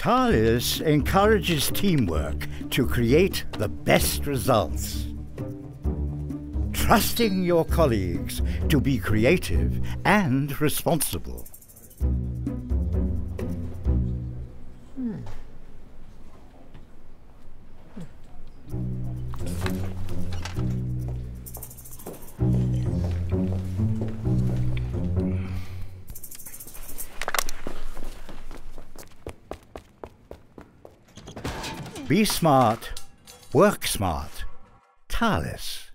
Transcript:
Thales encourages teamwork to create the best results. Trusting your colleagues to be creative and responsible. Be smart, work smart. Thales.